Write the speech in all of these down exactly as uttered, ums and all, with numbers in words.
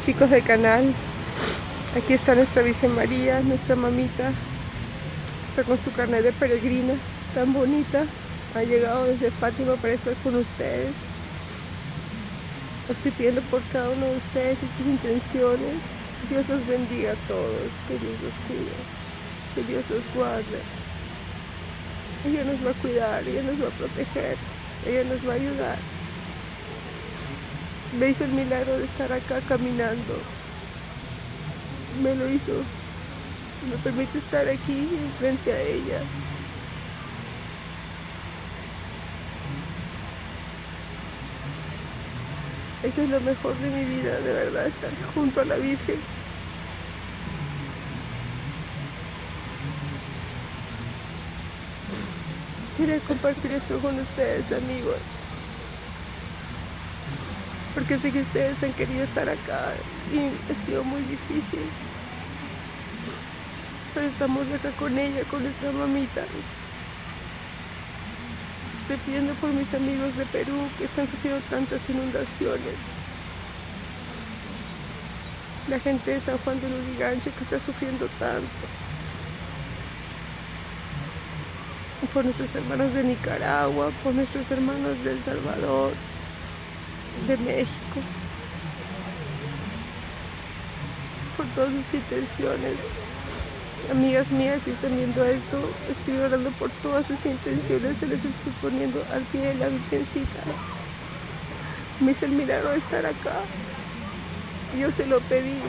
chicos del canal. Aquí está nuestra Virgen María, nuestra mamita. Está con su carnet de peregrina, tan bonita. Ha llegado desde Fátima para estar con ustedes. Estoy pidiendo por cada uno de ustedes y sus intenciones. Dios los bendiga a todos, que Dios los cuide, que Dios los guarde. Ella nos va a cuidar, ella nos va a proteger, ella nos va a ayudar. Me hizo el milagro de estar acá caminando. Me lo hizo. Me permite estar aquí frente a ella. Eso es lo mejor de mi vida, de verdad, estar junto a la Virgen. Quería compartir esto con ustedes, amigos, porque sé que ustedes han querido estar acá y ha sido muy difícil, pero estamos acá con ella, con nuestra mamita. Estoy pidiendo por mis amigos de Perú que están sufriendo tantas inundaciones, la gente de San Juan de Lurigancho que está sufriendo tanto, por nuestros hermanos de Nicaragua, por nuestros hermanos de El Salvador, de México, por todas sus intenciones. Amigas mías, si están viendo esto, estoy orando por todas sus intenciones, se les estoy poniendo al pie de la Virgencita. Me hizo el milagro de estar acá, yo se lo pedí.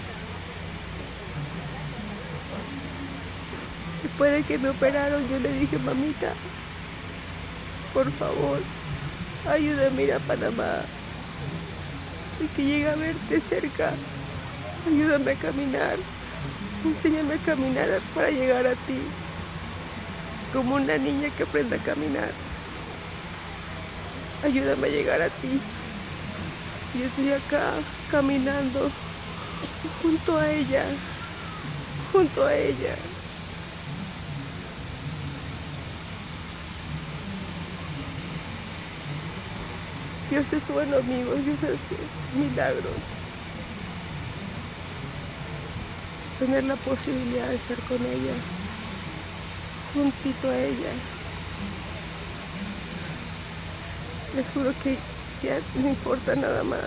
Después de que me operaron, yo le dije: mamita, por favor, ayúdame a ir a Panamá, y que llegue a verte cerca, ayúdame a caminar, enséñame a caminar para llegar a ti, como una niña que aprende a caminar. Ayúdame a llegar a ti. Yo estoy acá caminando junto a ella, junto a ella. Dios es bueno, amigos, Dios hace milagros. Tener la posibilidad de estar con ella, juntito a ella. Les juro que ya no importa nada más.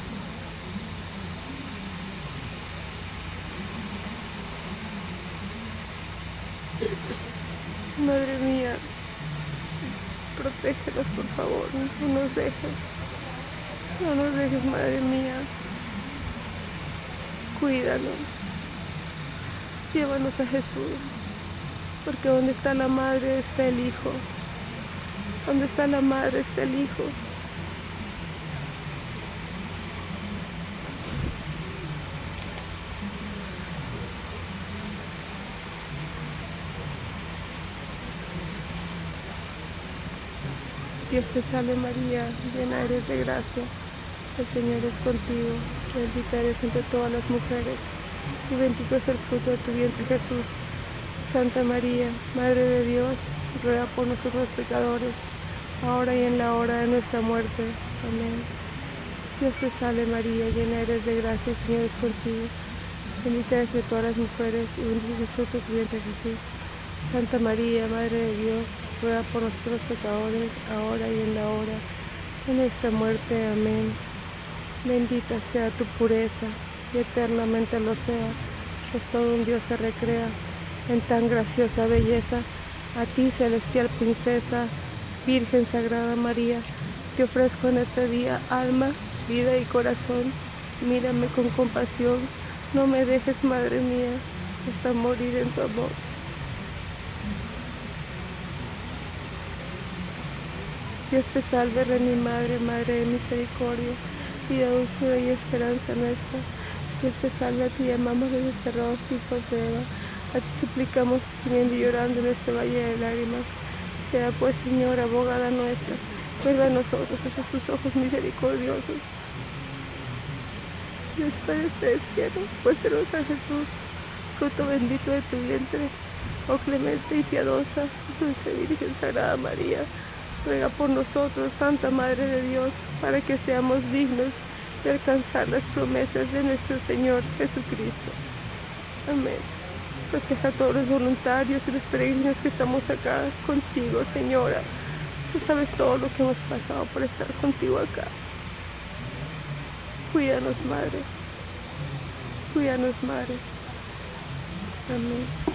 Madre mía, protégelos, por favor, no nos dejes. No nos dejes, madre mía. Cuídanos. Llévanos a Jesús, porque donde está la madre está el hijo. Donde está la madre está el hijo. Dios te salve María, llena eres de gracia, el Señor es contigo, bendita eres entre todas las mujeres, y bendito es el fruto de tu vientre Jesús. Santa María, Madre de Dios, ruega por nosotros los pecadores, ahora y en la hora de nuestra muerte. Amén. Dios te salve María, llena eres de gracia, el Señor es contigo, bendita eres entre todas las mujeres, y bendito es el fruto de tu vientre Jesús. Santa María, Madre de Dios, ruega por nosotros los pecadores, ahora y en la hora de nuestra muerte. Amén. Bendita sea tu pureza, y eternamente lo sea, pues todo un Dios se recrea en tan graciosa belleza. A ti, celestial princesa, Virgen Sagrada María, te ofrezco en este día alma, vida y corazón. Mírame con compasión, no me dejes, Madre mía, hasta morir en tu amor. Dios te salve, Reina y Madre, Madre de misericordia, vida, dulzura y esperanza nuestra. Dios te salve, a ti llamamos los desterrados hijos de Eva, a ti suplicamos, gimiendo y llorando en este valle de lágrimas. Sea pues, Señor, abogada nuestra, vuelve a nosotros esos tus ojos misericordiosos. Dios Padre celestial, muéstranos a Jesús, fruto bendito de tu vientre. Oh clemente y piadosa, dulce Virgen Sagrada María, ruega por nosotros, Santa Madre de Dios, para que seamos dignos y alcanzar las promesas de nuestro Señor Jesucristo. Amén. Proteja a todos los voluntarios y los peregrinos que estamos acá contigo, Señora. Tú sabes todo lo que hemos pasado por estar contigo acá. Cuídanos, Madre. Cuídanos, Madre. Amén.